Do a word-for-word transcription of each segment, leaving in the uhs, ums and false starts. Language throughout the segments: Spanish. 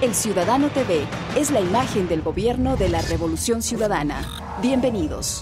El Ciudadano T V es la imagen del gobierno de la Revolución Ciudadana. Bienvenidos.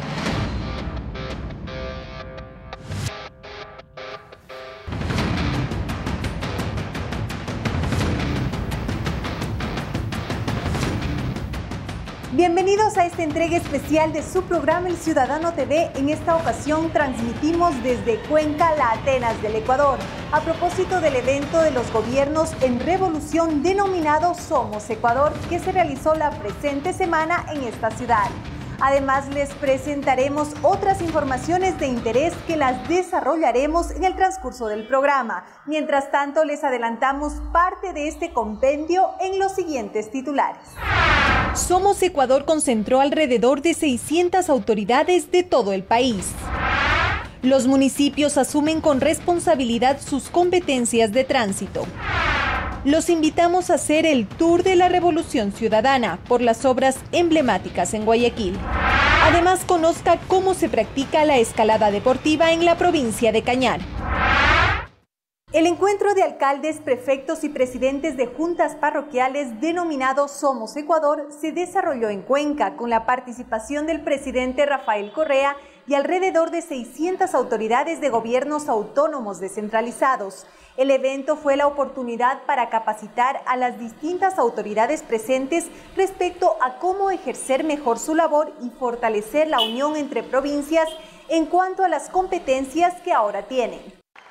Bienvenidos a esta entrega especial de su programa El Ciudadano T V. En esta ocasión transmitimos desde Cuenca, la Atenas del Ecuador, a propósito del evento de los gobiernos en revolución denominado Somos Ecuador, que se realizó la presente semana en esta ciudad. Además, les presentaremos otras informaciones de interés que las desarrollaremos en el transcurso del programa. Mientras tanto, les adelantamos parte de este compendio en los siguientes titulares. Somos Ecuador concentró alrededor de seiscientas autoridades de todo el país. Los municipios asumen con responsabilidad sus competencias de tránsito. Los invitamos a hacer el tour de la Revolución Ciudadana por las obras emblemáticas en Guayaquil. Además, conozca cómo se practica la escalada deportiva en la provincia de Cañar. El encuentro de alcaldes, prefectos y presidentes de juntas parroquiales denominado Somos Ecuador se desarrolló en Cuenca con la participación del presidente Rafael Correa y alrededor de seiscientas autoridades de gobiernos autónomos descentralizados. El evento fue la oportunidad para capacitar a las distintas autoridades presentes respecto a cómo ejercer mejor su labor y fortalecer la unión entre provincias en cuanto a las competencias que ahora tienen.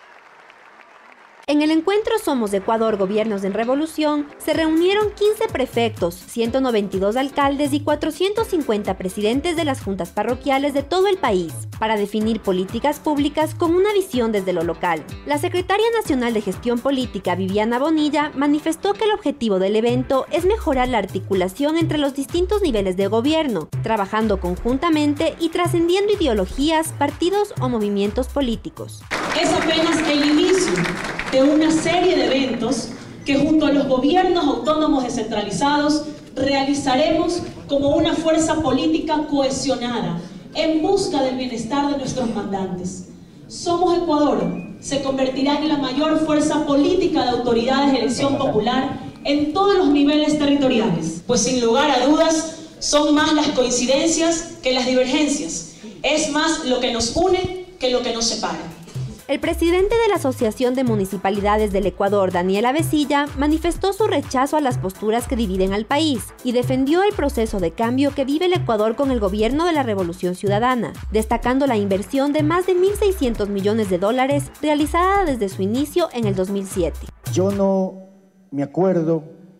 En el encuentro Somos Ecuador Gobiernos en Revolución se reunieron quince prefectos, ciento noventa y dos alcaldes y cuatrocientos cincuenta presidentes de las juntas parroquiales de todo el país para definir políticas públicas con una visión desde lo local. La secretaria nacional de Gestión Política, Viviana Bonilla, manifestó que el objetivo del evento es mejorar la articulación entre los distintos niveles de gobierno, trabajando conjuntamente y trascendiendo ideologías, partidos o movimientos políticos. Es apenas el inicio de una serie de eventos que junto a los gobiernos autónomos descentralizados realizaremos como una fuerza política cohesionada en busca del bienestar de nuestros mandantes. Somos Ecuador se convertirá en la mayor fuerza política de autoridades de elección popular en todos los niveles territoriales, pues sin lugar a dudas son más las coincidencias que las divergencias, es más lo que nos une que lo que nos separa. El presidente de la Asociación de Municipalidades del Ecuador, Daniel Avesilla, manifestó su rechazo a las posturas que dividen al país y defendió el proceso de cambio que vive el Ecuador con el gobierno de la Revolución Ciudadana, destacando la inversión de más de mil seiscientos millones de dólares realizada desde su inicio en el dos mil siete. Yo no me acuerdo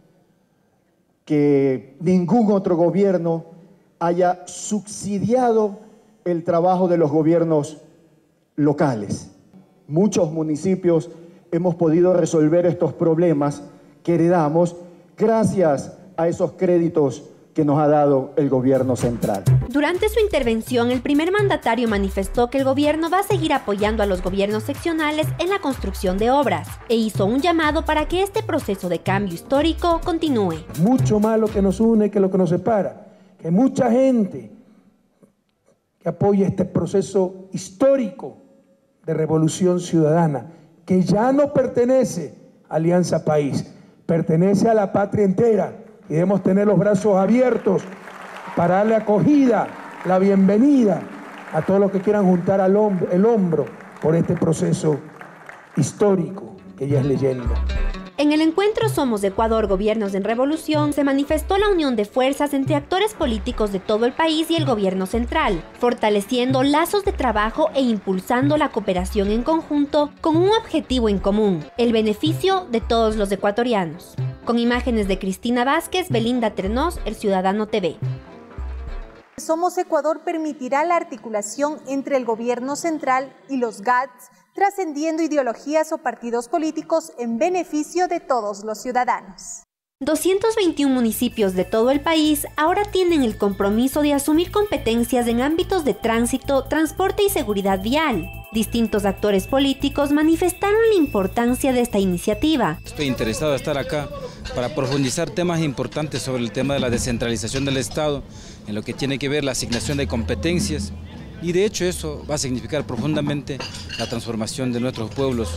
que ningún otro gobierno haya subsidiado el trabajo de los gobiernos locales. Muchos municipios hemos podido resolver estos problemas que heredamos gracias a esos créditos que nos ha dado el gobierno central. Durante su intervención, el primer mandatario manifestó que el gobierno va a seguir apoyando a los gobiernos seccionales en la construcción de obras e hizo un llamado para que este proceso de cambio histórico continúe. Mucho más lo que nos une que lo que nos separa, que mucha gente que apoya este proceso histórico de revolución ciudadana, que ya no pertenece a Alianza País, pertenece a la patria entera y debemos tener los brazos abiertos para darle acogida, la bienvenida a todos los que quieran juntar al hombro, el hombro por este proceso histórico que ya es leyenda. En el encuentro Somos Ecuador Gobiernos en Revolución se manifestó la unión de fuerzas entre actores políticos de todo el país y el gobierno central, fortaleciendo lazos de trabajo e impulsando la cooperación en conjunto con un objetivo en común, el beneficio de todos los ecuatorianos. Con imágenes de Cristina Vázquez, Belinda Trenós, El Ciudadano T V. Somos Ecuador permitirá la articulación entre el gobierno central y los G A Ts, trascendiendo ideologías o partidos políticos en beneficio de todos los ciudadanos. doscientos veintiún municipios de todo el país ahora tienen el compromiso de asumir competencias en ámbitos de tránsito, transporte y seguridad vial. Distintos actores políticos manifestaron la importancia de esta iniciativa. Estoy interesado en estar acá para profundizar temas importantes sobre el tema de la descentralización del Estado, en lo que tiene que ver la asignación de competencias. Y de hecho eso va a significar profundamente la transformación de nuestros pueblos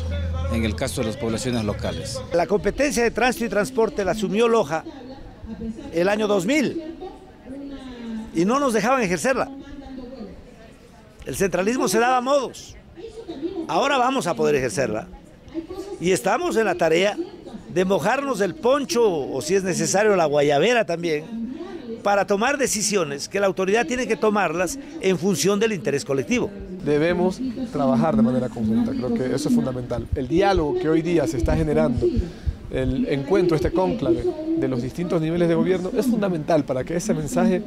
en el caso de las poblaciones locales. La competencia de tránsito y transporte la asumió Loja el año dos mil y no nos dejaban ejercerla. El centralismo se daba a modos. Ahora vamos a poder ejercerla y estamos en la tarea de mojarnos el poncho o si es necesario la guayabera también para tomar decisiones que la autoridad tiene que tomarlas en función del interés colectivo. Debemos trabajar de manera conjunta, creo que eso es fundamental. El diálogo que hoy día se está generando, el encuentro, este cónclave de los distintos niveles de gobierno es fundamental para que ese mensaje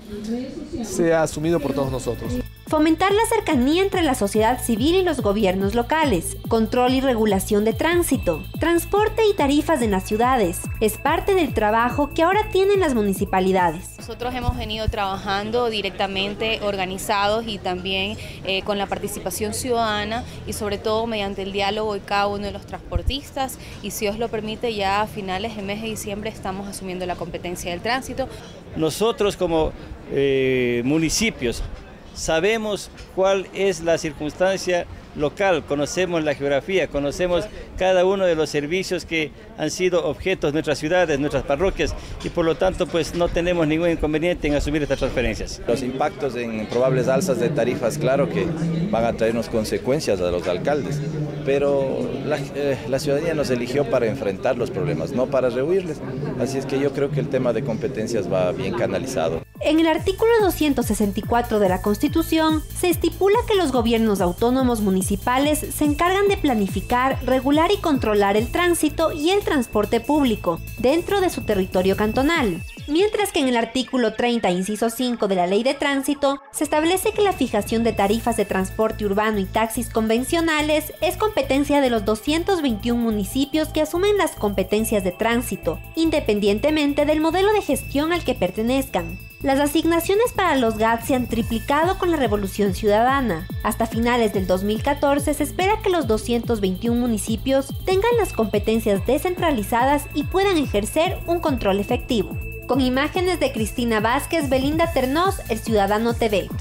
sea asumido por todos nosotros. Fomentar la cercanía entre la sociedad civil y los gobiernos locales, control y regulación de tránsito, transporte y tarifas en las ciudades, es parte del trabajo que ahora tienen las municipalidades. Nosotros hemos venido trabajando directamente organizados y también eh, con la participación ciudadana y sobre todo mediante el diálogo de cada uno de los transportistas y si Dios lo permite ya a finales del mes de diciembre estamos asumiendo la competencia del tránsito. Nosotros como eh, municipios sabemos cuál es la circunstancia local, conocemos la geografía, conocemos cada uno de los servicios que han sido objetos de nuestras ciudades, nuestras parroquias y por lo tanto pues no tenemos ningún inconveniente en asumir estas transferencias. Los impactos en probables alzas de tarifas, claro que van a traernos consecuencias a los alcaldes, pero la, eh, la ciudadanía nos eligió para enfrentar los problemas, no para rehuirles, así es que yo creo que el tema de competencias va bien canalizado. En el artículo doscientos sesenta y cuatro de la Constitución se estipula que los gobiernos autónomos municipales se encargan de planificar, regular y controlar el tránsito y el transporte público dentro de su territorio cantonal. Mientras que en el artículo treinta, inciso cinco de la Ley de Tránsito, se establece que la fijación de tarifas de transporte urbano y taxis convencionales es competencia de los doscientos veintiún municipios que asumen las competencias de tránsito, independientemente del modelo de gestión al que pertenezcan. Las asignaciones para los G A T se han triplicado con la Revolución Ciudadana. Hasta finales del dos mil catorce se espera que los doscientos veintiún municipios tengan las competencias descentralizadas y puedan ejercer un control efectivo. Con imágenes de Cristina Vázquez, Belinda Ternós, El Ciudadano T V.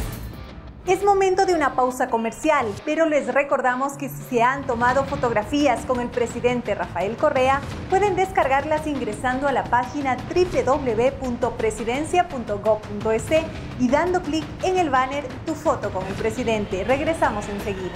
Es momento de una pausa comercial, pero les recordamos que si se han tomado fotografías con el presidente Rafael Correa, pueden descargarlas ingresando a la página doble u doble u doble u punto presidencia punto gob punto es y dando clic en el banner Tu foto con el presidente. Regresamos enseguida.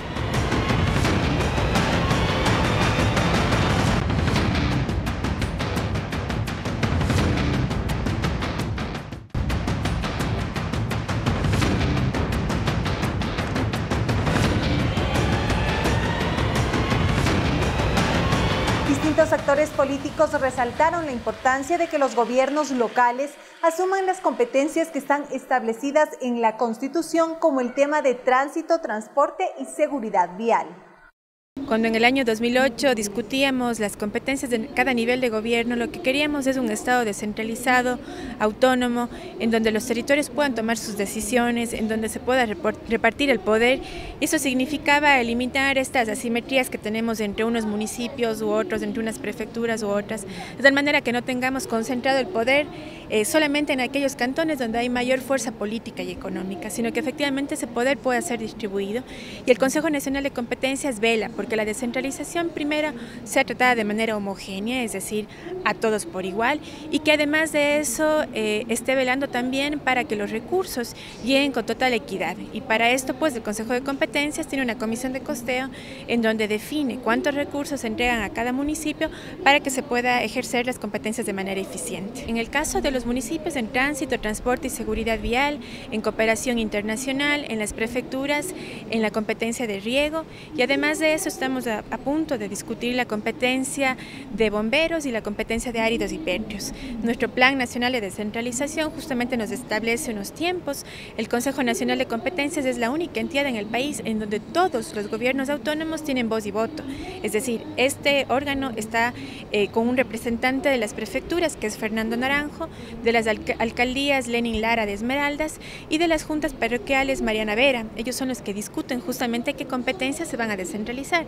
Distintos actores políticos resaltaron la importancia de que los gobiernos locales asuman las competencias que están establecidas en la Constitución, como el tema de tránsito, transporte y seguridad vial. Cuando en el año dos mil ocho discutíamos las competencias de cada nivel de gobierno, lo que queríamos es un Estado descentralizado, autónomo, en donde los territorios puedan tomar sus decisiones, en donde se pueda repartir el poder. Eso significaba eliminar estas asimetrías que tenemos entre unos municipios u otros, entre unas prefecturas u otras, de tal manera que no tengamos concentrado el poder eh, solamente en aquellos cantones donde hay mayor fuerza política y económica, sino que efectivamente ese poder pueda ser distribuido. Y el Consejo Nacional de Competencias vela porque la descentralización primero sea tratada de manera homogénea, es decir, a todos por igual, y que además de eso eh, esté velando también para que los recursos lleguen con total equidad. Y para esto, pues, el Consejo de Competencias tiene una comisión de costeo en donde define cuántos recursos se entregan a cada municipio para que se pueda ejercer las competencias de manera eficiente. En el caso de los municipios en tránsito, transporte y seguridad vial, en cooperación internacional, en las prefecturas, en la competencia de riego, y además de eso estamos a, a punto de discutir la competencia de bomberos y la competencia de áridos y pérreos. Nuestro Plan Nacional de Descentralización justamente nos establece unos tiempos. El Consejo Nacional de Competencias es la única entidad en el país en donde todos los gobiernos autónomos tienen voz y voto. Es decir, este órgano está eh, con un representante de las prefecturas, que es Fernando Naranjo, de las alc alcaldías Lenin Lara de Esmeraldas y de las juntas parroquiales Mariana Vera. Ellos son los que discuten justamente qué competencias se van a descentralizar.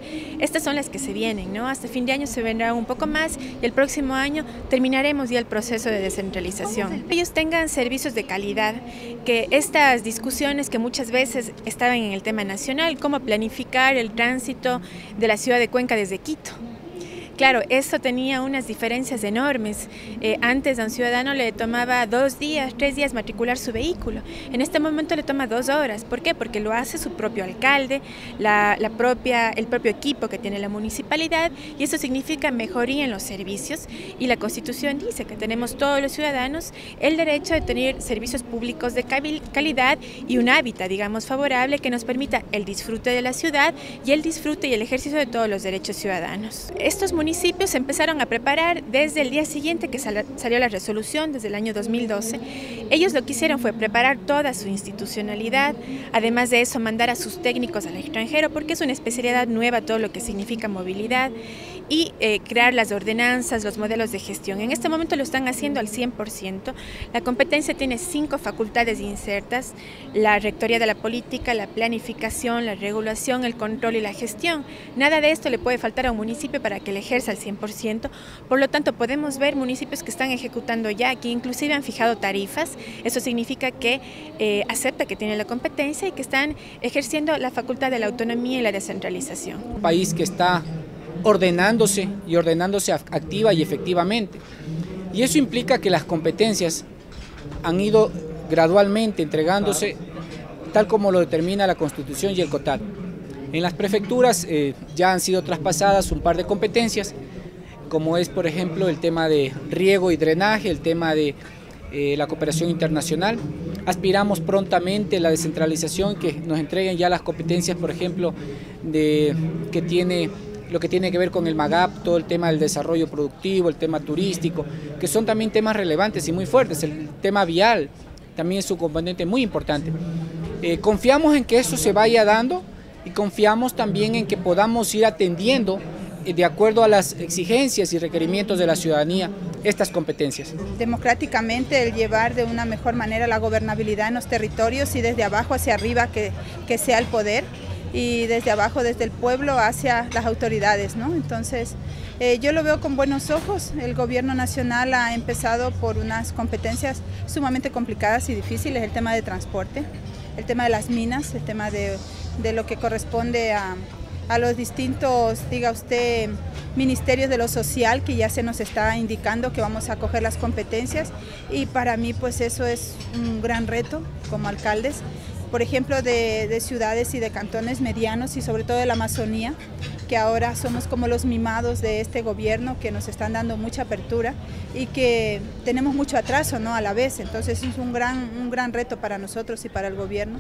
estas son las que se vienen, ¿no? Hasta fin de año se vendrá un poco más y el próximo año terminaremos ya el proceso de descentralización. Ellos tengan servicios de calidad, que estas discusiones que muchas veces estaban en el tema nacional, cómo planificar el tránsito de la ciudad de Cuenca desde Quito. Claro, esto tenía unas diferencias enormes. Eh, antes a un ciudadano le tomaba dos días, tres días matricular su vehículo. En este momento le toma dos horas. ¿Por qué? Porque lo hace su propio alcalde, la, la propia, el propio equipo que tiene la municipalidad, y eso significa mejoría en los servicios. Y la Constitución dice que tenemos todos los ciudadanos el derecho de tener servicios públicos de calidad y un hábitat, digamos, favorable que nos permita el disfrute de la ciudad y el disfrute y el ejercicio de todos los derechos ciudadanos. Estos municipios municipios se empezaron a preparar desde el día siguiente que sal, salió la resolución, desde el año dos mil doce. Ellos lo que hicieron fue preparar toda su institucionalidad, además de eso mandar a sus técnicos al extranjero, porque es una especialidad nueva todo lo que significa movilidad, y eh, crear las ordenanzas, los modelos de gestión. En este momento lo están haciendo al cien por ciento. La competencia tiene cinco facultades insertas: la rectoría de la política, la planificación, la regulación, el control y la gestión. Nada de esto le puede faltar a un municipio para que le ejerza al cien por ciento. Por lo tanto, podemos ver municipios que están ejecutando ya, que inclusive han fijado tarifas. Eso significa que eh, acepta que tiene la competencia y que están ejerciendo la facultad de la autonomía y la descentralización. Un país que está ordenándose y ordenándose activa y efectivamente. Y eso implica que las competencias han ido gradualmente entregándose tal como lo determina la Constitución y el COTAD. En las prefecturas eh, ya han sido traspasadas un par de competencias, como es por ejemplo el tema de riego y drenaje, el tema de eh, la cooperación internacional. Aspiramos prontamente a la descentralización, que nos entreguen ya las competencias, por ejemplo, de, que tiene lo que tiene que ver con el MAGAP, todo el tema del desarrollo productivo, el tema turístico, que son también temas relevantes y muy fuertes. El tema vial también es un componente muy importante. Eh, confiamos en que eso se vaya dando y confiamos también en que podamos ir atendiendo eh, de acuerdo a las exigencias y requerimientos de la ciudadanía estas competencias. Democráticamente, el llevar de una mejor manera la gobernabilidad en los territorios y desde abajo hacia arriba que, que sea el poder, y desde abajo, desde el pueblo hacia las autoridades, ¿no? Entonces, eh, yo lo veo con buenos ojos. El gobierno nacional ha empezado por unas competencias sumamente complicadas y difíciles: el tema de transporte, el tema de las minas, el tema de, de lo que corresponde a, a los distintos, diga usted, ministerios de lo social, que ya se nos está indicando que vamos a coger las competencias, y para mí pues eso es un gran reto como alcaldes. Por ejemplo, de, de ciudades y de cantones medianos y sobre todo de la Amazonía, que ahora somos como los mimados de este gobierno, que nos están dando mucha apertura y que tenemos mucho atraso, ¿no?, a la vez. Entonces es un gran, un gran reto para nosotros y para el gobierno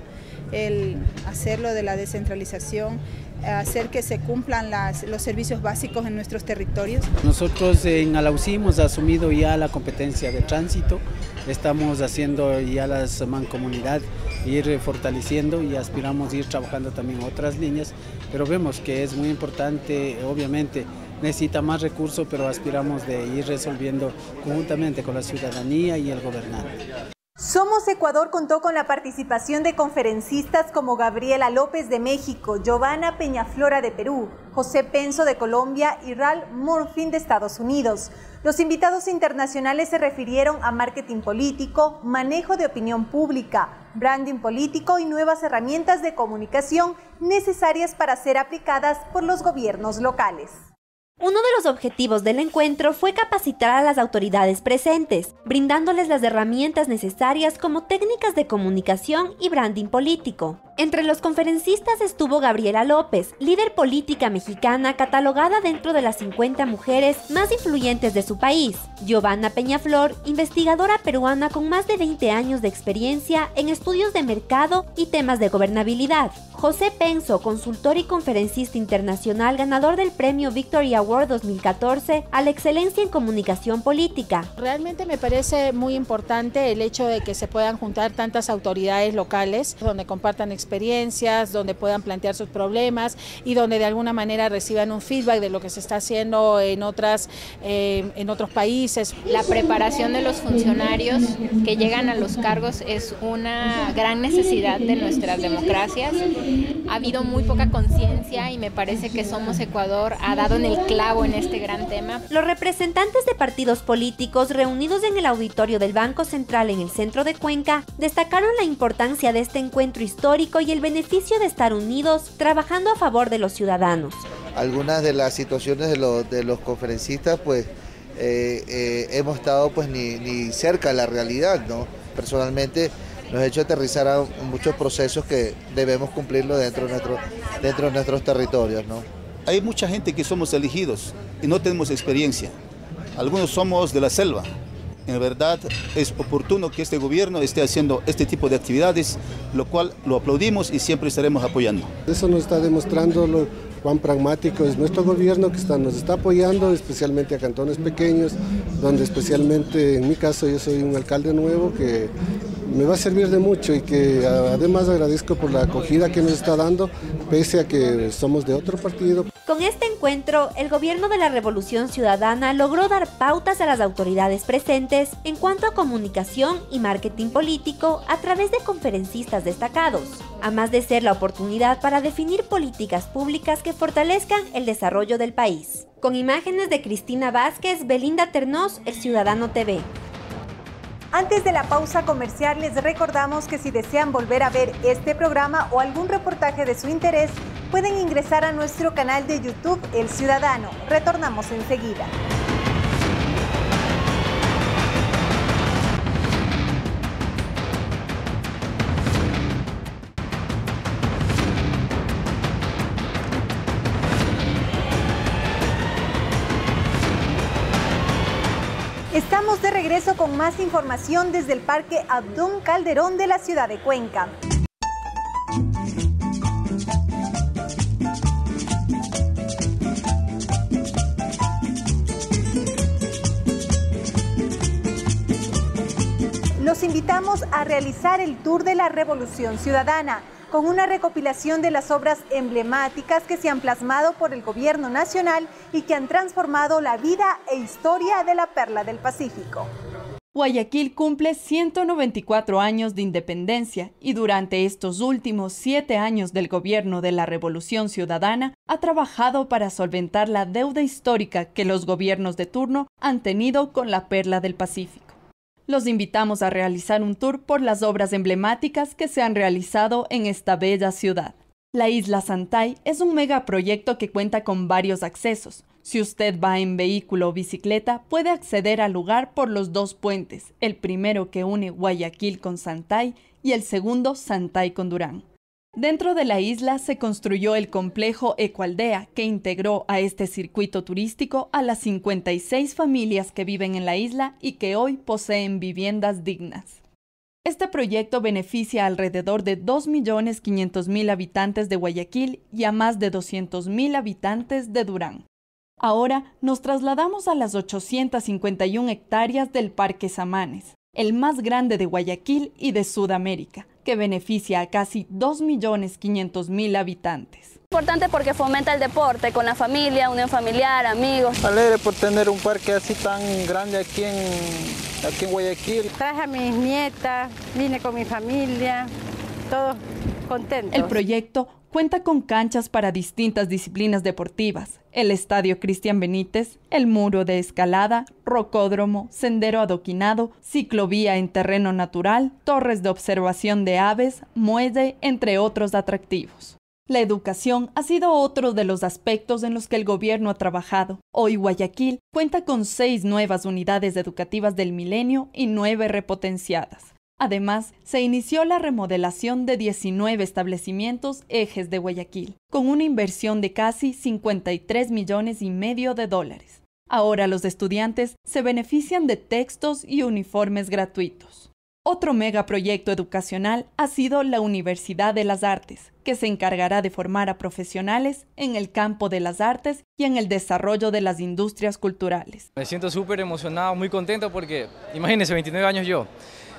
el hacerlo de la descentralización, hacer que se cumplan las, los servicios básicos en nuestros territorios. Nosotros en Alausí hemos asumido ya la competencia de tránsito, estamos haciendo ya las mancomunidad, ir fortaleciendo y aspiramos a ir trabajando también otras líneas, pero vemos que es muy importante, obviamente necesita más recursos, pero aspiramos de ir resolviendo conjuntamente con la ciudadanía y el gobernante. Somos Ecuador contó con la participación de conferencistas como Gabriela López de México, Giovanna Peñaflora de Perú, José Penso de Colombia y Ralph Murphy de Estados Unidos. Los invitados internacionales se refirieron a marketing político, manejo de opinión pública, branding político y nuevas herramientas de comunicación necesarias para ser aplicadas por los gobiernos locales. Uno de los objetivos del encuentro fue capacitar a las autoridades presentes, brindándoles las herramientas necesarias como técnicas de comunicación y branding político. Entre los conferencistas estuvo Gabriela López, líder política mexicana catalogada dentro de las cincuenta mujeres más influyentes de su país; Giovanna Peñaflor, investigadora peruana con más de veinte años de experiencia en estudios de mercado y temas de gobernabilidad; José Penso, consultor y conferencista internacional ganador del premio Victory Award dos mil catorce a la excelencia en comunicación política. Realmente me parece muy importante el hecho de que se puedan juntar tantas autoridades locales donde compartan experiencia experiencias, donde puedan plantear sus problemas y donde de alguna manera reciban un feedback de lo que se está haciendo en, otras, eh, en otros países. La preparación de los funcionarios que llegan a los cargos es una gran necesidad de nuestras democracias. Ha habido muy poca conciencia y me parece que Somos Ecuador ha dado en el clavo en este gran tema. Los representantes de partidos políticos reunidos en el auditorio del Banco Central en el centro de Cuenca destacaron la importancia de este encuentro histórico y el beneficio de estar unidos trabajando a favor de los ciudadanos. Algunas de las situaciones de los, de los conferencistas pues eh, eh, hemos estado pues ni, ni cerca de la realidad, ¿no? Personalmente nos ha hecho aterrizar a muchos procesos que debemos cumplirlo dentro de, nuestro, dentro de nuestros territorios, ¿no? Hay mucha gente que somos elegidos y no tenemos experiencia. Algunos somos de la selva. En verdad es oportuno que este gobierno esté haciendo este tipo de actividades, lo cual lo aplaudimos y siempre estaremos apoyando. Eso nos está demostrando lo cuán pragmático es nuestro gobierno, que está, nos está apoyando especialmente a cantones pequeños, donde especialmente en mi caso yo soy un alcalde nuevo que me va a servir de mucho y que además agradezco por la acogida que nos está dando, pese a que somos de otro partido. Con este encuentro, el gobierno de la Revolución Ciudadana logró dar pautas a las autoridades presentes en cuanto a comunicación y marketing político a través de conferencistas destacados, además de ser la oportunidad para definir políticas públicas que fortalezcan el desarrollo del país. Con imágenes de Cristina Vázquez, Belinda Ternós, El Ciudadano T V. Antes de la pausa comercial, les recordamos que si desean volver a ver este programa o algún reportaje de su interés, pueden ingresar a nuestro canal de YouTube El Ciudadano. Retornamos enseguida. Estamos de regreso con más información desde el Parque Abdón Calderón de la ciudad de Cuenca. Los invitamos a realizar el Tour de la Revolución Ciudadana, con una recopilación de las obras emblemáticas que se han plasmado por el gobierno nacional y que han transformado la vida e historia de la Perla del Pacífico. Guayaquil cumple ciento noventa y cuatro años de independencia y durante estos últimos siete años del gobierno de la Revolución Ciudadana ha trabajado para solventar la deuda histórica que los gobiernos de turno han tenido con la Perla del Pacífico. Los invitamos a realizar un tour por las obras emblemáticas que se han realizado en esta bella ciudad. La Isla Santay es un megaproyecto que cuenta con varios accesos. Si usted va en vehículo o bicicleta, puede acceder al lugar por los dos puentes, el primero que une Guayaquil con Santay y el segundo Santay con Durán. Dentro de la isla se construyó el complejo Ecoaldea, que integró a este circuito turístico a las cincuenta y seis familias que viven en la isla y que hoy poseen viviendas dignas. Este proyecto beneficia a alrededor de dos millones quinientos mil habitantes de Guayaquil y a más de doscientos mil habitantes de Durán. Ahora nos trasladamos a las ochocientas cincuenta y una hectáreas del Parque Samanes, el más grande de Guayaquil y de Sudamérica, que beneficia a casi dos millones quinientos mil habitantes. Importante porque fomenta el deporte con la familia, unión familiar, amigos. Alegre por tener un parque así tan grande aquí en, aquí en Guayaquil. Traje a mis nietas, vine con mi familia, todos contentos. El proyecto cuenta con canchas para distintas disciplinas deportivas, el Estadio Cristian Benítez, el muro de escalada, rocódromo, sendero adoquinado, ciclovía en terreno natural, torres de observación de aves, muelle, entre otros atractivos. La educación ha sido otro de los aspectos en los que el gobierno ha trabajado. Hoy Guayaquil cuenta con seis nuevas unidades educativas del milenio y nueve repotenciadas. Además, se inició la remodelación de diecinueve establecimientos ejes de Guayaquil, con una inversión de casi cincuenta y tres millones y medio de dólares. Ahora los estudiantes se benefician de textos y uniformes gratuitos. Otro megaproyecto educacional ha sido la Universidad de las Artes, que se encargará de formar a profesionales en el campo de las artes y en el desarrollo de las industrias culturales. Me siento súper emocionado, muy contento porque, imagínense, veintinueve años yo.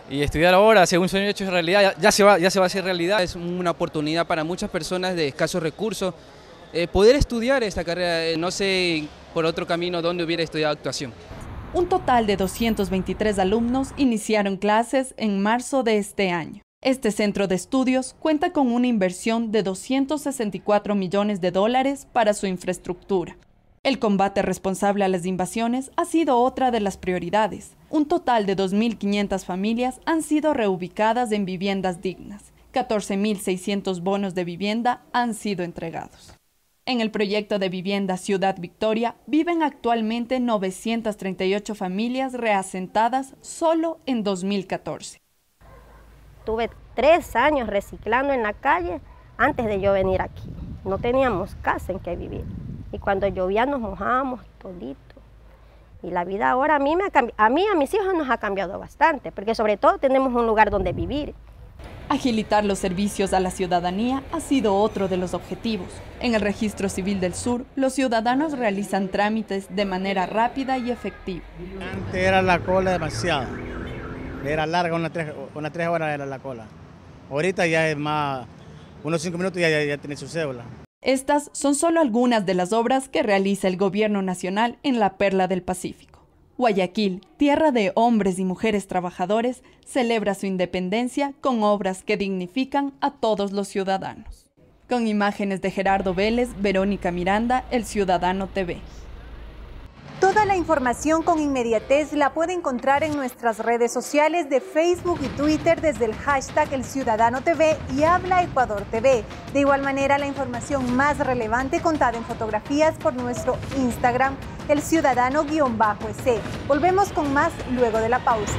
Y estudiar ahora, según sueño hecho realidad, ya, ya, se va, ya se va a hacer realidad. Es una oportunidad para muchas personas de escasos recursos eh, poder estudiar esta carrera. Eh, no sé por otro camino dónde hubiera estudiado actuación. Un total de doscientos veintitrés alumnos iniciaron clases en marzo de este año. Este centro de estudios cuenta con una inversión de doscientos sesenta y cuatro millones de dólares para su infraestructura. El combate responsable a las invasiones ha sido otra de las prioridades. Un total de dos mil quinientas familias han sido reubicadas en viviendas dignas. catorce mil seiscientos bonos de vivienda han sido entregados. En el proyecto de vivienda Ciudad Victoria viven actualmente novecientas treinta y ocho familias reasentadas solo en dos mil catorce. Tuve tres años reciclando en la calle antes de yo venir aquí. No teníamos casa en que vivir. Y cuando llovía nos mojábamos todito. Y la vida ahora a mí, me ha cambi- a mí y a mis hijos nos ha cambiado bastante, porque sobre todo tenemos un lugar donde vivir. Agilitar los servicios a la ciudadanía ha sido otro de los objetivos. En el Registro Civil del Sur, los ciudadanos realizan trámites de manera rápida y efectiva. Antes era la cola demasiado. Era larga, unas tres, una tres horas era la cola. Ahorita ya es más, unos cinco minutos ya, ya, ya tiene su cédula. Estas son solo algunas de las obras que realiza el Gobierno Nacional en la Perla del Pacífico. Guayaquil, tierra de hombres y mujeres trabajadores, celebra su independencia con obras que dignifican a todos los ciudadanos. Con imágenes de Gerardo Vélez, Verónica Miranda, El Ciudadano T V. Toda la información con inmediatez la puede encontrar en nuestras redes sociales de Facebook y Twitter desde el hashtag El Ciudadano T V y Habla Ecuador T V. De igual manera, la información más relevante contada en fotografías por nuestro Instagram, El Ciudadano-S. Volvemos con más luego de la pausa.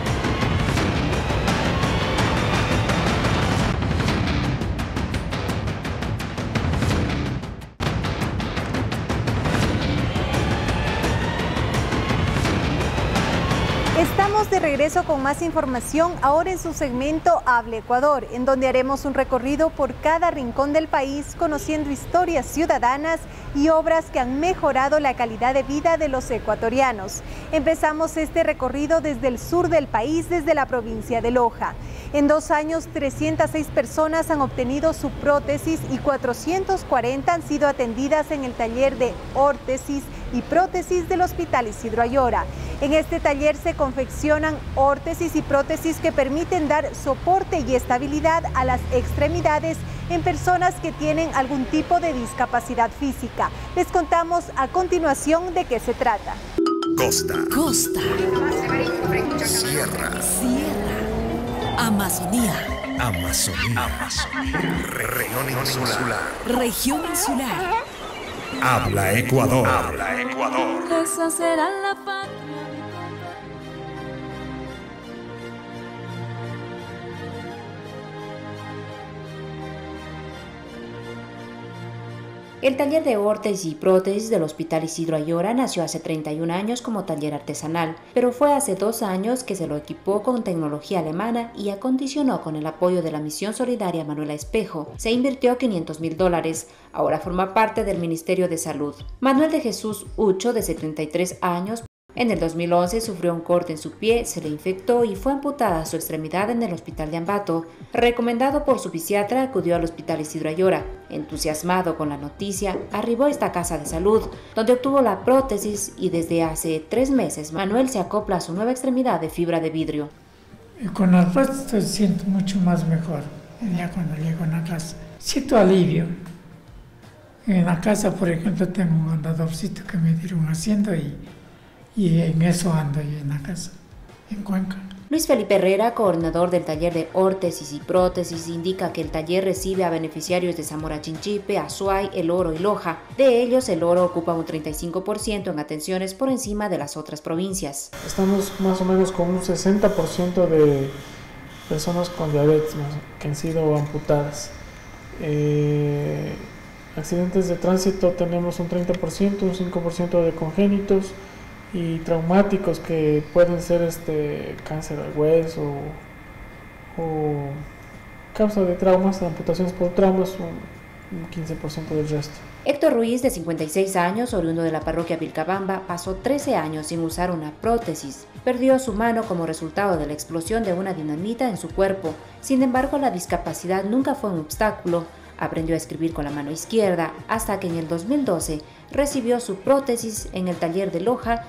Estamos de regreso con más información ahora en su segmento Habla Ecuador, en donde haremos un recorrido por cada rincón del país conociendo historias ciudadanas y obras que han mejorado la calidad de vida de los ecuatorianos. Empezamos este recorrido desde el sur del país, desde la provincia de Loja. En dos años, trescientas seis personas han obtenido su prótesis y cuatrocientas cuarenta han sido atendidas en el taller de órtesis y prótesis del Hospital Isidro Ayora. En este taller se confeccionan órtesis y prótesis que permiten dar soporte y estabilidad a las extremidades en personas que tienen algún tipo de discapacidad física. Les contamos a continuación de qué se trata. Costa. Costa. Sierra. Sierra. Amazonía. Amazonía. Amazonía. Región insular. Región insular. Habla Ecuador. Habla Ecuador. Esa será la patria. El taller de órtesis y prótesis del Hospital Isidro Ayora nació hace treinta y un años como taller artesanal, pero fue hace dos años que se lo equipó con tecnología alemana y acondicionó con el apoyo de la Misión Solidaria Manuela Espejo. Se invirtió quinientos mil dólares, ahora forma parte del Ministerio de Salud. Manuel de Jesús Ucho, de setenta y tres años, en el dos mil once sufrió un corte en su pie, se le infectó y fue amputada su extremidad en el hospital de Ambato. Recomendado por su fisiatra, acudió al Hospital Isidro Ayora. Entusiasmado con la noticia, arribó a esta casa de salud, donde obtuvo la prótesis y desde hace tres meses Manuel se acopla a su nueva extremidad de fibra de vidrio. Y con la prótesis siento mucho más mejor, ya cuando llego a la casa. Siento alivio. En la casa, por ejemplo, tengo un andadorcito que me dieron haciendo y Y en eso ando yo en la casa, en Cuenca. Luis Felipe Herrera, coordinador del taller de órtesis y prótesis, indica que el taller recibe a beneficiarios de Zamora Chinchipe, Azuay, El Oro y Loja. De ellos, El Oro ocupa un treinta y cinco por ciento en atenciones por encima de las otras provincias. Estamos más o menos con un sesenta por ciento de personas con diabetes que han sido amputadas. Eh, accidentes de tránsito tenemos un treinta por ciento, un cinco por ciento de congénitos, y traumáticos que pueden ser este cáncer al hueso o, o causa de traumas, amputaciones por traumas, un un quince por ciento del resto. Héctor Ruiz, de cincuenta y seis años, oriundo de la parroquia Vilcabamba, pasó trece años sin usar una prótesis. Perdió su mano como resultado de la explosión de una dinamita en su cuerpo. Sin embargo, la discapacidad nunca fue un obstáculo. Aprendió a escribir con la mano izquierda hasta que en el dos mil doce recibió su prótesis en el taller de Loja.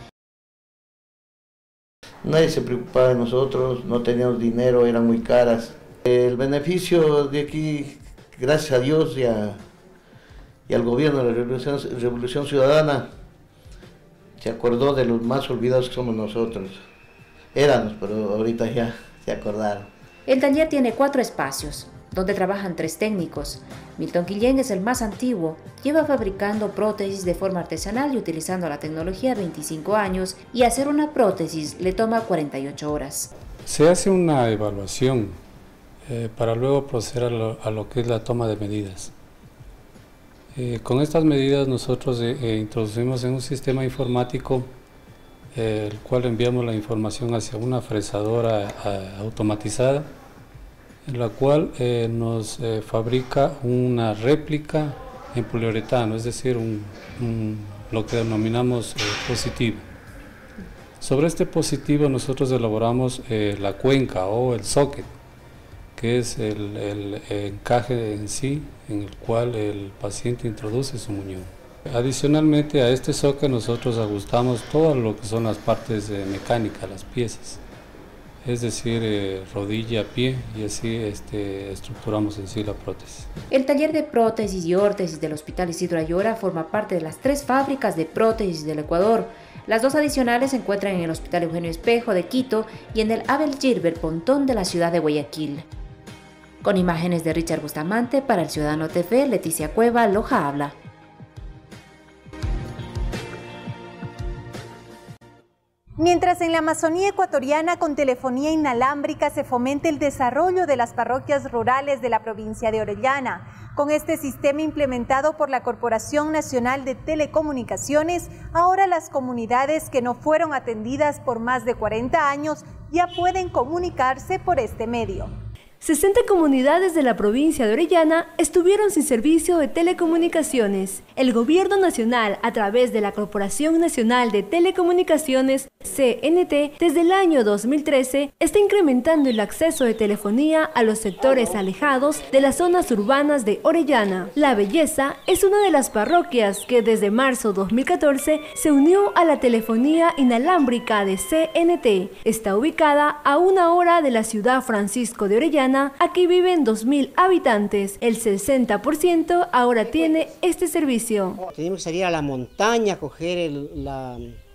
Nadie se preocupaba de nosotros, no teníamos dinero, eran muy caras. El beneficio de aquí, gracias a Dios y, a, y al gobierno de la Revolución, Revolución Ciudadana, se acordó de los más olvidados que somos nosotros. Éramos, pero ahorita ya se acordaron. El taller tiene cuatro espacios, donde trabajan tres técnicos. Milton Guillén es el más antiguo, lleva fabricando prótesis de forma artesanal y utilizando la tecnología veinticinco años, y hacer una prótesis le toma cuarenta y ocho horas. Se hace una evaluación eh, para luego proceder a lo, a lo que es la toma de medidas. Eh, con estas medidas nosotros eh, eh, introducimos en un sistema informático eh, el cual enviamos la información hacia una fresadora eh, automatizada, en la cual eh, nos eh, fabrica una réplica en poliuretano, es decir, un, un, lo que denominamos eh, positivo. Sobre este positivo nosotros elaboramos eh, la cuenca o el socket, que es el, el encaje en sí en el cual el paciente introduce su muñón. Adicionalmente a este socket nosotros ajustamos todo lo que son las partes eh, mecánicas, las piezas, es decir, eh, rodilla, pie, y así este, estructuramos en sí la prótesis. El taller de prótesis y órtesis del Hospital Isidro Ayora forma parte de las tres fábricas de prótesis del Ecuador. Las dos adicionales se encuentran en el Hospital Eugenio Espejo de Quito y en el Abel Gilbert Pontón de la ciudad de Guayaquil. Con imágenes de Richard Bustamante, para El Ciudadano T V, Leticia Cueva, Loja habla. Mientras en la Amazonía ecuatoriana con telefonía inalámbrica se fomenta el desarrollo de las parroquias rurales de la provincia de Orellana. Con este sistema implementado por la Corporación Nacional de Telecomunicaciones, ahora las comunidades que no fueron atendidas por más de cuarenta años ya pueden comunicarse por este medio. sesenta comunidades de la provincia de Orellana estuvieron sin servicio de telecomunicaciones. El Gobierno Nacional, a través de la Corporación Nacional de Telecomunicaciones, C N T, desde el año dos mil trece, está incrementando el acceso de telefonía a los sectores alejados de las zonas urbanas de Orellana. La Belleza es una de las parroquias que desde marzo dos mil catorce se unió a la telefonía inalámbrica de C N T. Está ubicada a una hora de la ciudad Francisco de Orellana. Aquí viven dos mil habitantes. El sesenta por ciento ahora tiene este servicio. Tenemos que salir a la montaña, coger el, la...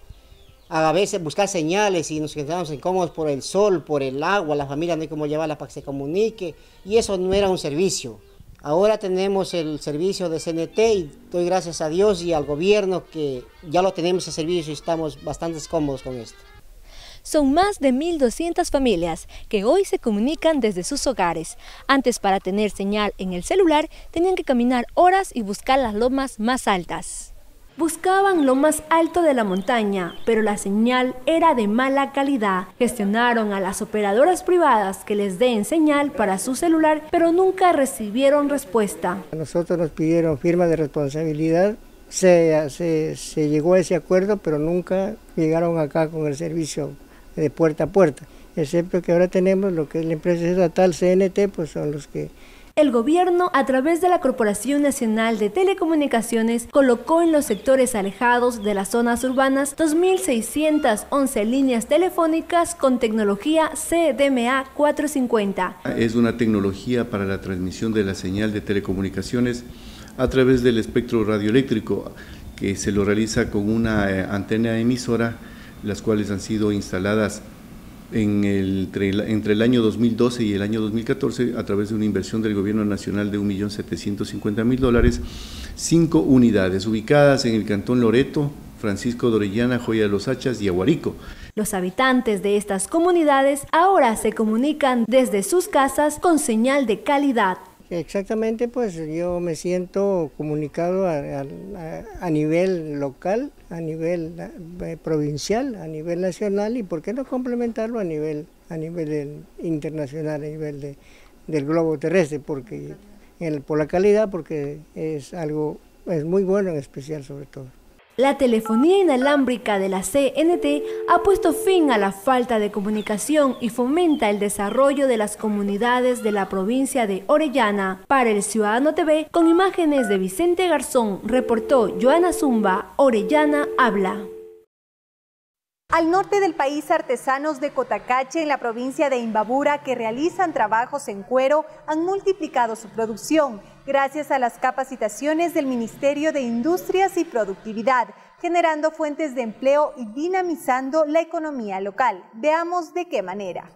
a veces buscar señales y nos quedamos incómodos por el sol, por el agua, la familia no hay cómo llevarla para que se comunique, y eso no era un servicio. Ahora tenemos el servicio de C N T y doy gracias a Dios y al gobierno que ya lo tenemos ese servicio y estamos bastante cómodos con esto. Son más de mil doscientas familias que hoy se comunican desde sus hogares. Antes, para tener señal en el celular, tenían que caminar horas y buscar las lomas más altas. Buscaban lo más alto de la montaña, pero la señal era de mala calidad. Gestionaron a las operadoras privadas que les den señal para su celular, pero nunca recibieron respuesta. A nosotros nos pidieron firma de responsabilidad. Se, se, se llegó a ese acuerdo, pero nunca llegaron acá con el servicio de puerta a puerta, excepto que ahora tenemos lo que es la empresa estatal C N T, pues son los que... El gobierno, a través de la Corporación Nacional de Telecomunicaciones, colocó en los sectores alejados de las zonas urbanas dos mil seiscientas once líneas telefónicas con tecnología C D M A cuatrocientos cincuenta. Es una tecnología para la transmisión de la señal de telecomunicaciones a través del espectro radioeléctrico, que se lo realiza con una eh, antena emisora, las cuales han sido instaladas en el, entre el año dos mil doce y el año dos mil catorce a través de una inversión del Gobierno Nacional de un millón setecientos cincuenta mil dólares, cinco unidades ubicadas en el Cantón Loreto, Francisco de Orellana, Joya de los Hachas y Aguarico. Los habitantes de estas comunidades ahora se comunican desde sus casas con señal de calidad. Exactamente, pues yo me siento comunicado a, a, a nivel local, a nivel eh, provincial, a nivel nacional y por qué no complementarlo a nivel, a nivel del, internacional, a nivel de, del globo terrestre, porque en el, por la calidad, porque es algo es muy bueno, en especial sobre todo. La telefonía inalámbrica de la C N T ha puesto fin a la falta de comunicación y fomenta el desarrollo de las comunidades de la provincia de Orellana. Para el Ciudadano T V, con imágenes de Vicente Garzón, reportó Joana Zumba, Orellana habla. Al norte del país, artesanos de Cotacache, en la provincia de Imbabura, que realizan trabajos en cuero, han multiplicado su producción gracias a las capacitaciones del Ministerio de Industrias y Productividad, generando fuentes de empleo y dinamizando la economía local. Veamos de qué manera.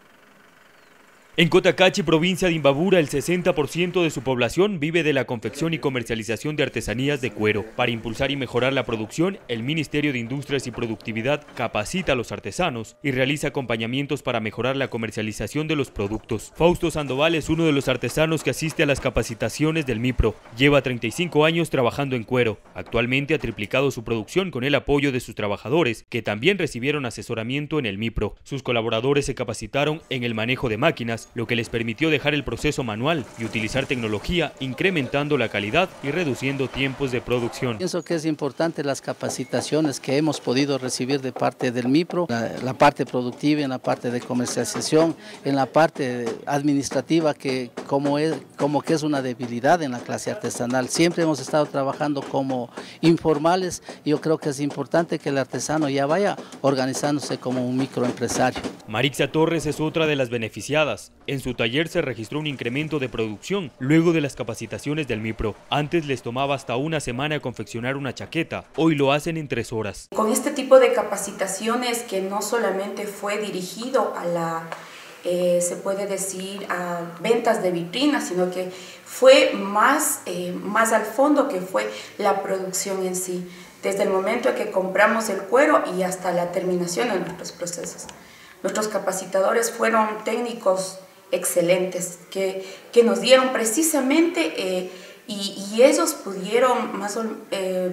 En Cotacache, provincia de Imbabura, el sesenta por ciento de su población vive de la confección y comercialización de artesanías de cuero. Para impulsar y mejorar la producción, el Ministerio de Industrias y Productividad capacita a los artesanos y realiza acompañamientos para mejorar la comercialización de los productos. Fausto Sandoval es uno de los artesanos que asiste a las capacitaciones del MIPRO. Lleva treinta y cinco años trabajando en cuero. Actualmente ha triplicado su producción con el apoyo de sus trabajadores, que también recibieron asesoramiento en el MIPRO. Sus colaboradores se capacitaron en el manejo de máquinas, lo que les permitió dejar el proceso manual y utilizar tecnología, incrementando la calidad y reduciendo tiempos de producción. Pienso que es importante las capacitaciones que hemos podido recibir de parte del MIPRO, la, la parte productiva, en la parte de comercialización, en la parte administrativa, que como, es, como que es una debilidad en la clase artesanal. Siempre hemos estado trabajando como informales y yo creo que es importante que el artesano ya vaya organizándose como un microempresario. Marixa Torres es otra de las beneficiadas. En su taller se registró un incremento de producción luego de las capacitaciones del MIPRO. Antes les tomaba hasta una semana confeccionar una chaqueta, hoy lo hacen en tres horas. Con este tipo de capacitaciones, que no solamente fue dirigido a la, eh, se puede decir, a ventas de vitrinas, sino que fue más, eh, más al fondo, que fue la producción en sí, desde el momento en que compramos el cuero y hasta la terminación de nuestros procesos. Nuestros capacitadores fueron técnicos excelentes que, que nos dieron precisamente eh, y, y ellos pudieron más eh,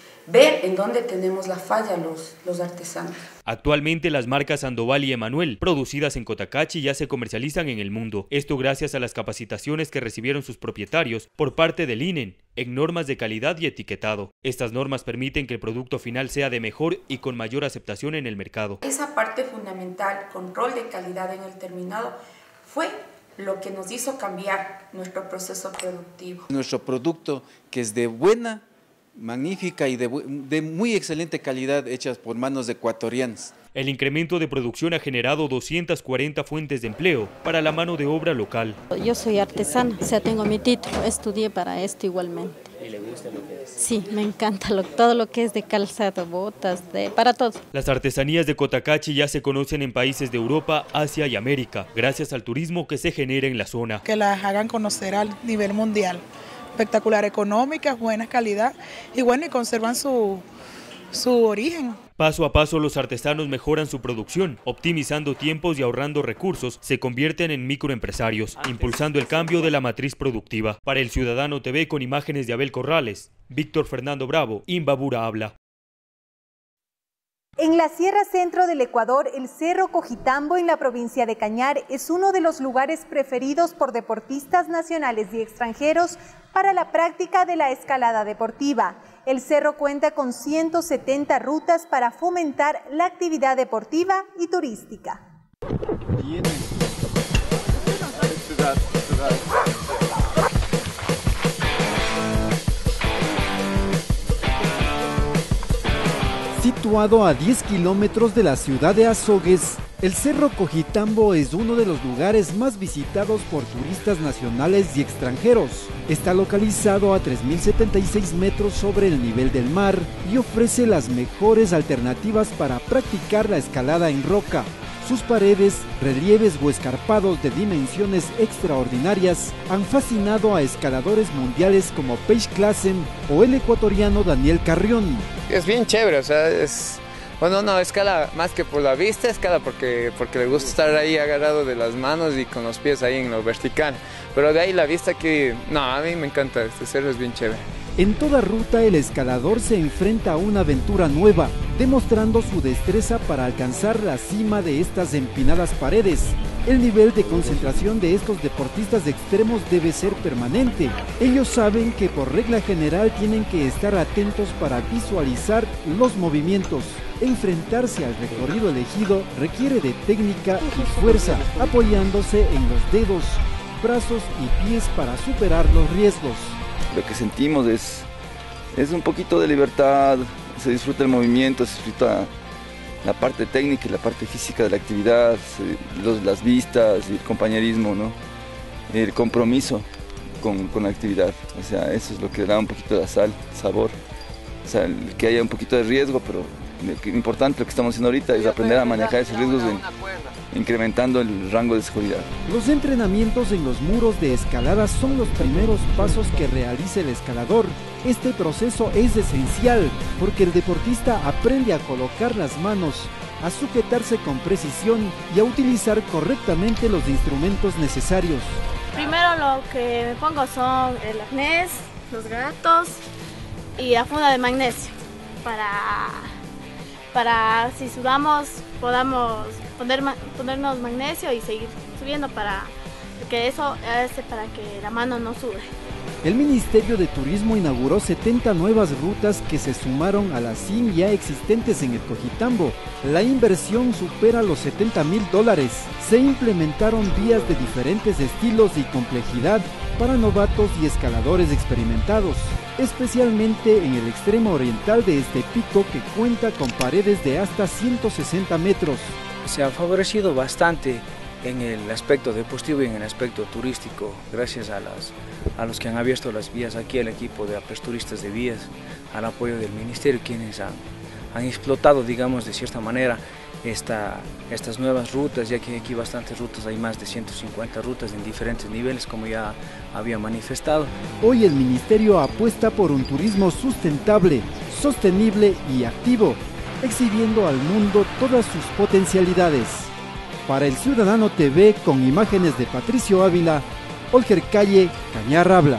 ver en dónde tenemos la falla los, los artesanos. Actualmente las marcas Sandoval y Emanuel, producidas en Cotacache, ya se comercializan en el mundo. Esto gracias a las capacitaciones que recibieron sus propietarios por parte del I N E N en normas de calidad y etiquetado. Estas normas permiten que el producto final sea de mejor y con mayor aceptación en el mercado. Esa parte fundamental, control de calidad en el terminado, fue lo que nos hizo cambiar nuestro proceso productivo. Nuestro producto, que es de buena, magnífica y de, de muy excelente calidad, hechas por manos de ecuatorianos. El incremento de producción ha generado doscientas cuarenta fuentes de empleo para la mano de obra local. Yo soy artesana, o sea, tengo mi título, estudié para esto igualmente. ¿Y le gusta lo que es? Sí, me encanta lo, todo lo que es de calzado, botas, de, para todo. Las artesanías de Cotacache ya se conocen en países de Europa, Asia y América, gracias al turismo que se genera en la zona. Que las hagan conocer al nivel mundial. Espectacular, económica, buena calidad y bueno, y conservan su, su origen. Paso a paso los artesanos mejoran su producción, optimizando tiempos y ahorrando recursos, se convierten en microempresarios, impulsando el cambio de la matriz productiva. Para el Ciudadano T V, con imágenes de Abel Corrales, Víctor Fernando Bravo, Imbabura habla. En la Sierra Centro del Ecuador, el Cerro Cojitambo en la provincia de Cañar es uno de los lugares preferidos por deportistas nacionales y extranjeros para la práctica de la escalada deportiva. El cerro cuenta con ciento setenta rutas para fomentar la actividad deportiva y turística. Situado a diez kilómetros de la ciudad de Azogues, el Cerro Cojitambo es uno de los lugares más visitados por turistas nacionales y extranjeros. Está localizado a tres mil setenta y seis metros sobre el nivel del mar y ofrece las mejores alternativas para practicar la escalada en roca. Sus paredes, relieves o escarpados de dimensiones extraordinarias han fascinado a escaladores mundiales como Paige Claassen o el ecuatoriano Daniel Carrión. Es bien chévere, o sea, es... Bueno, no, escala más que por la vista, escala porque, porque le gusta estar ahí agarrado de las manos y con los pies ahí en lo vertical. Pero de ahí la vista que... No, a mí me encanta, este cerro es bien chévere. En toda ruta el escalador se enfrenta a una aventura nueva, demostrando su destreza para alcanzar la cima de estas empinadas paredes. El nivel de concentración de estos deportistas extremos debe ser permanente. Ellos saben que por regla general tienen que estar atentos para visualizar los movimientos. Enfrentarse al recorrido elegido requiere de técnica y fuerza, apoyándose en los dedos, brazos y pies para superar los riesgos. Lo que sentimos es, es un poquito de libertad, se disfruta el movimiento, se disfruta la parte técnica y la parte física de la actividad, los, las vistas, el compañerismo, ¿no? El compromiso con, con la actividad. O sea, eso es lo que da un poquito de sal, sabor. O sea, que haya un poquito de riesgo, pero lo importante lo que estamos haciendo ahorita es aprender a manejar esos riesgos en, incrementando el rango de seguridad. Los entrenamientos en los muros de escalada son los primeros pasos que realiza el escalador. Este proceso es esencial porque el deportista aprende a colocar las manos, a sujetarse con precisión y a utilizar correctamente los instrumentos necesarios. Primero lo que me pongo son el arnés, los gatos y la funda de magnesio para, para si sudamos podamos poner, ponernos magnesio y seguir subiendo para que eso hace para que la mano no sude. El Ministerio de Turismo inauguró setenta nuevas rutas que se sumaron a las cien ya existentes en el Cojitambo. La inversión supera los setenta mil dólares. Se implementaron vías de diferentes estilos y complejidad para novatos y escaladores experimentados, especialmente en el extremo oriental de este pico que cuenta con paredes de hasta ciento sesenta metros. Se ha favorecido bastante en el aspecto deportivo y en el aspecto turístico, gracias a, las, a los que han abierto las vías aquí, al equipo de aperturistas de vías, al apoyo del Ministerio, quienes han, han explotado, digamos, de cierta manera, esta, estas nuevas rutas, ya que hay aquí bastantes rutas, hay más de ciento cincuenta rutas en diferentes niveles, como ya había manifestado. Hoy el Ministerio apuesta por un turismo sustentable, sostenible y activo, exhibiendo al mundo todas sus potencialidades. Para El Ciudadano T V, con imágenes de Patricio Ávila, Olger Calle, Cañar habla.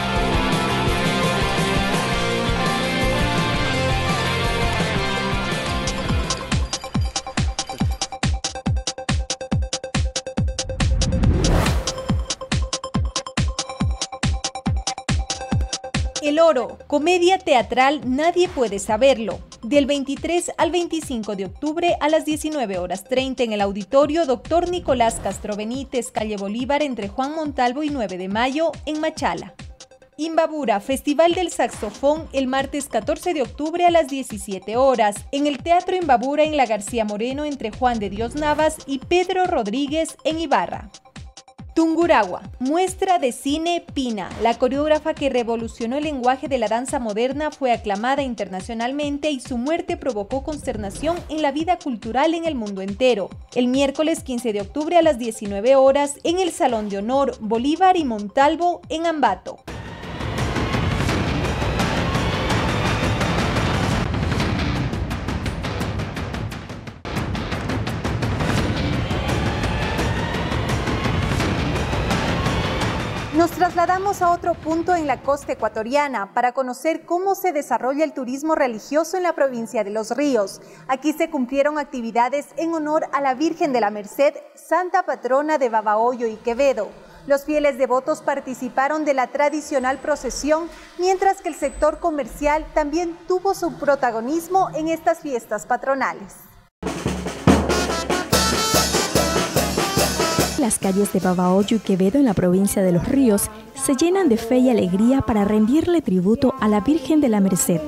El Oro, comedia teatral Nadie puede saberlo. Del veintitrés al veinticinco de octubre a las diecinueve horas treinta en el auditorio Doctor Nicolás Castro Benítez, calle Bolívar, entre Juan Montalvo y nueve de mayo, en Machala. Imbabura, Festival del Saxofón, el martes catorce de octubre a las diecisiete horas, en el Teatro Imbabura en la García Moreno, entre Juan de Dios Navas y Pedro Rodríguez, en Ibarra. Tungurahua, muestra de cine Pina. La coreógrafa que revolucionó el lenguaje de la danza moderna fue aclamada internacionalmente y su muerte provocó consternación en la vida cultural en el mundo entero. El miércoles quince de octubre a las diecinueve horas en el Salón de Honor Bolívar y Montalvo, en Ambato. Nos trasladamos a otro punto en la costa ecuatoriana para conocer cómo se desarrolla el turismo religioso en la provincia de Los Ríos. Aquí se cumplieron actividades en honor a la Virgen de la Merced, santa patrona de Babahoyo y Quevedo. Los fieles devotos participaron de la tradicional procesión, mientras que el sector comercial también tuvo su protagonismo en estas fiestas patronales. Las calles de Babahoyo y Quevedo en la provincia de Los Ríos se llenan de fe y alegría para rendirle tributo a la Virgen de la Merced.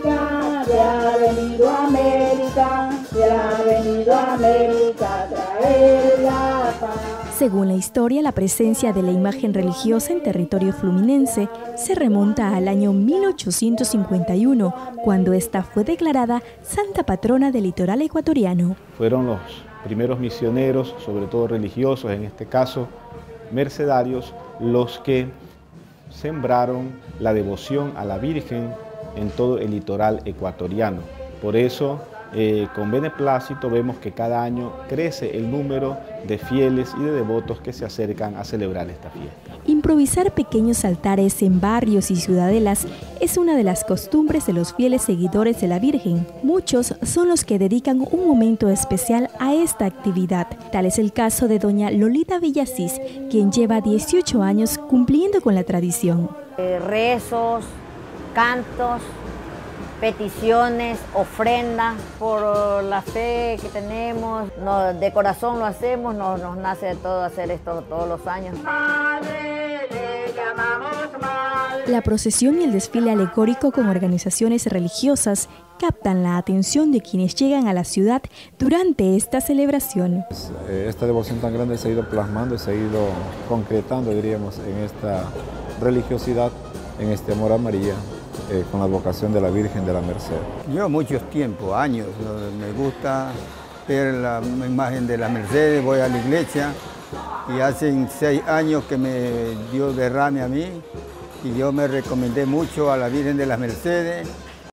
Según la historia, la presencia de la imagen religiosa en territorio fluminense se remonta al año mil ochocientos cincuenta y uno, cuando esta fue declarada Santa Patrona del litoral ecuatoriano. Fueron los primeros misioneros, sobre todo religiosos, en este caso mercedarios, los que sembraron la devoción a la Virgen en todo el litoral ecuatoriano. Por eso, eh, con beneplácito vemos que cada año crece el número de fieles y de devotos que se acercan a celebrar esta fiesta. improvisar pequeños altares en barrios y ciudadelas es una de las costumbres de los fieles seguidores de la Virgen. Muchos son los que dedican un momento especial a esta actividad. Tal es el caso de doña Lolita Villasís, quien lleva dieciocho años cumpliendo con la tradición. Eh, rezos, cantos, peticiones, ofrendas por la fe que tenemos, no, de corazón lo hacemos, no, nos nace de todo hacer esto todos los años. La procesión y el desfile alegórico con organizaciones religiosas captan la atención de quienes llegan a la ciudad durante esta celebración. Esta devoción tan grande se ha ido plasmando, se ha ido concretando, diríamos, en esta religiosidad, en este amor a María, Eh, con la advocación de la Virgen de la Merced. Yo muchos tiempos, años, me gusta ver la imagen de la Merced, voy a la iglesia y hace seis años que me dio derrame a mí y yo me recomendé mucho a la Virgen de las Mercedes.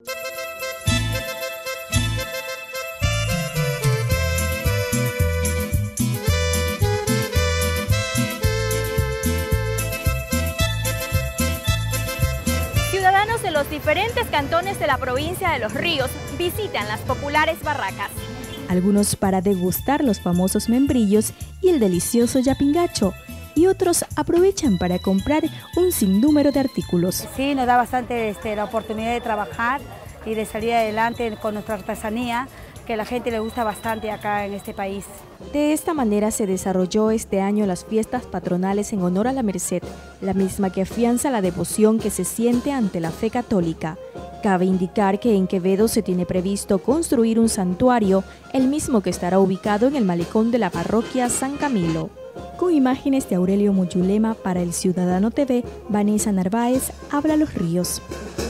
Ciudadanos de los diferentes cantones de la provincia de Los Ríos visitan las populares barracas. Algunos para degustar los famosos membrillos y el delicioso yapingacho, y otros aprovechan para comprar un sinnúmero de artículos. Sí, nos da bastante este, la oportunidad de trabajar y de salir adelante con nuestra artesanía, que a la gente le gusta bastante acá en este país. De esta manera se desarrolló este año las fiestas patronales en honor a la Merced, la misma que afianza la devoción que se siente ante la fe católica. Cabe indicar que en Quevedo se tiene previsto construir un santuario, el mismo que estará ubicado en el malecón de la parroquia San Camilo. Con imágenes de Aurelio Muyulema para El Ciudadano T V, Vanessa Narváez, Habla Los Ríos.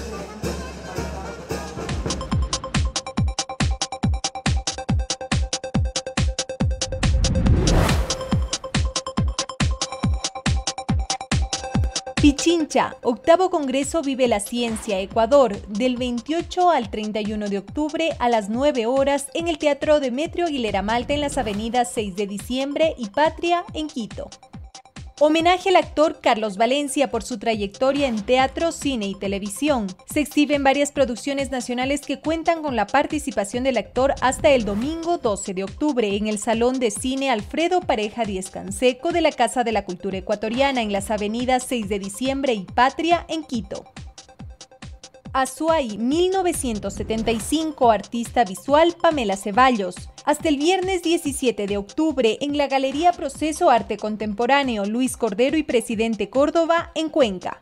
Pichincha, octavo Congreso Vive la Ciencia Ecuador, del veintiocho al treinta y uno de octubre a las nueve horas en el Teatro Demetrio Aguilera Malta en las avenidas seis de diciembre y Patria en Quito. Homenaje al actor Carlos Valencia por su trayectoria en teatro, cine y televisión. Se exhiben varias producciones nacionales que cuentan con la participación del actor hasta el domingo doce de octubre en el Salón de Cine Alfredo Pareja Díez Canseco de la Casa de la Cultura Ecuatoriana en las avenidas seis de diciembre y Patria en Quito. Azuay, mil novecientos setenta y cinco, artista visual Pamela Ceballos. Hasta el viernes diecisiete de octubre en la Galería Proceso Arte Contemporáneo Luis Cordero y Presidente Córdoba en Cuenca.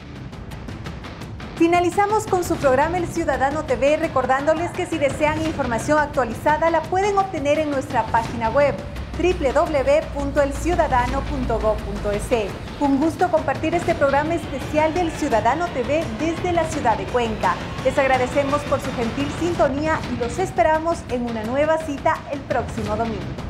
Finalizamos con su programa El Ciudadano T V, recordándoles que si desean información actualizada la pueden obtener en nuestra página web doble u doble u doble u punto el ciudadano punto gob punto es. Un gusto compartir este programa especial del Ciudadano T V desde la ciudad de Cuenca. Les agradecemos por su gentil sintonía y los esperamos en una nueva cita el próximo domingo.